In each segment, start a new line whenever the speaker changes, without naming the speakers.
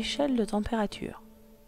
échelle de température.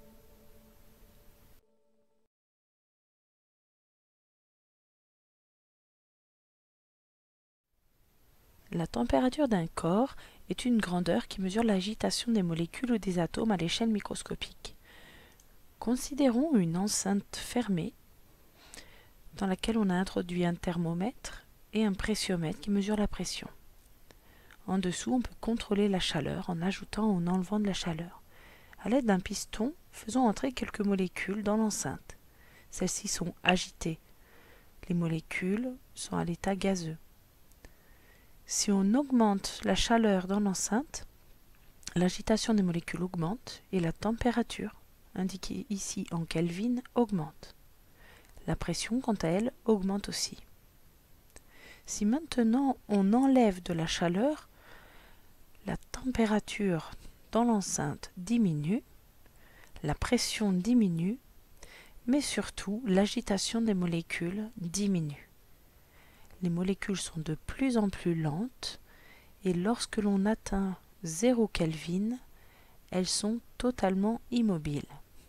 La température d'un corps est une grandeur qui mesure l'agitation des molécules ou des atomes à l'échelle microscopique. Considérons une enceinte fermée dans laquelle on a introduit un thermomètre et un pressiomètre qui mesure la pression. En dessous, on peut contrôler la chaleur en ajoutant ou en enlevant de la chaleur. À l'aide d'un piston, faisons entrer quelques molécules dans l'enceinte. Celles-ci sont agitées. Les molécules sont à l'état gazeux. Si on augmente la chaleur dans l'enceinte, l'agitation des molécules augmente et la température, indiquée ici en Kelvin, augmente. La pression, quant à elle, augmente aussi. Si maintenant on enlève de la chaleur, la température dans l'enceinte diminue, la pression diminue, mais surtout l'agitation des molécules diminue. Les molécules sont de plus en plus lentes et lorsque l'on atteint 0 Kelvin, elles sont totalement immobiles.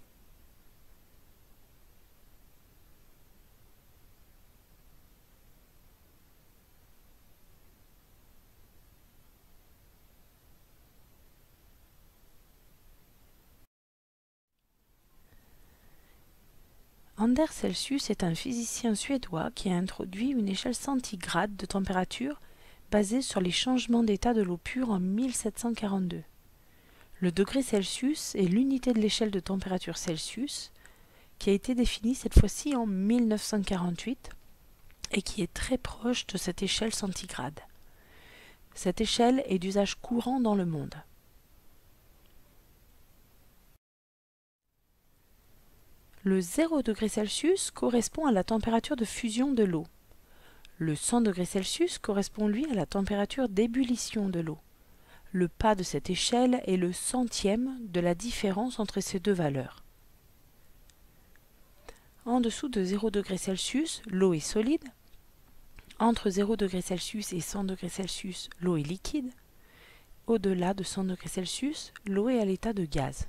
Anders Celsius est un physicien suédois qui a introduit une échelle centigrade de température basée sur les changements d'état de l'eau pure en 1742. Le degré Celsius est l'unité de l'échelle de température Celsius qui a été définie cette fois-ci en 1948 et qui est très proche de cette échelle centigrade. Cette échelle est d'usage courant dans le monde. Le 0 degré Celsius correspond à la température de fusion de l'eau. Le 100 degrés Celsius correspond lui à la température d'ébullition de l'eau. Le pas de cette échelle est le centième de la différence entre ces deux valeurs. En dessous de 0 degré Celsius, l'eau est solide. Entre 0 degré Celsius et 100 degrés Celsius, l'eau est liquide. Au-delà de 100 degrés Celsius, l'eau est à l'état de gaz.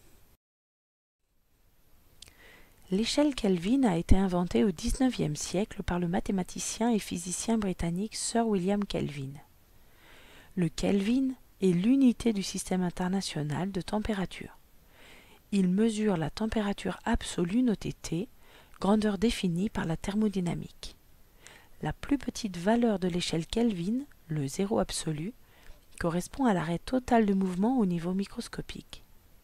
L'échelle Kelvin a été inventée au XIXe siècle par le mathématicien et physicien britannique Sir William Kelvin. Le Kelvin est l'unité du système international de température. Il mesure la température absolue notée T, grandeur définie par la thermodynamique. La plus petite valeur de l'échelle Kelvin, le zéro absolu, correspond à l'arrêt total de mouvement au niveau microscopique.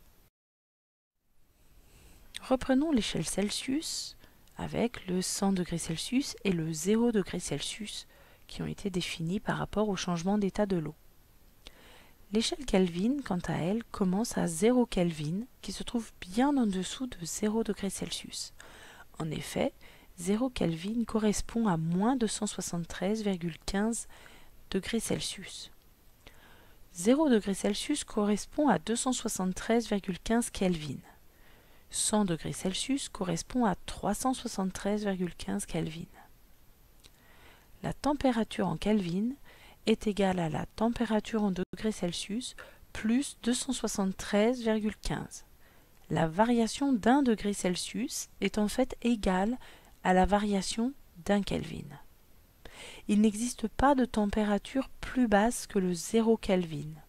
Reprenons l'échelle Celsius avec le 100 degrés Celsius et le 0 degré Celsius qui ont été définis par rapport au changement d'état de l'eau. L'échelle Kelvin, quant à elle, commence à 0 Kelvin qui se trouve bien en dessous de 0 degré Celsius. En effet, 0 Kelvin correspond à moins 273,15 degrés Celsius. 0 degré Celsius correspond à 273,15 Kelvin. 100 degrés Celsius correspond à 373,15 Kelvin. La température en Kelvin est égale à la température en degrés Celsius plus 273,15. La variation d'1 degré Celsius est en fait égale à la variation d'1 Kelvin. Il n'existe pas de température plus basse que le 0 Kelvin.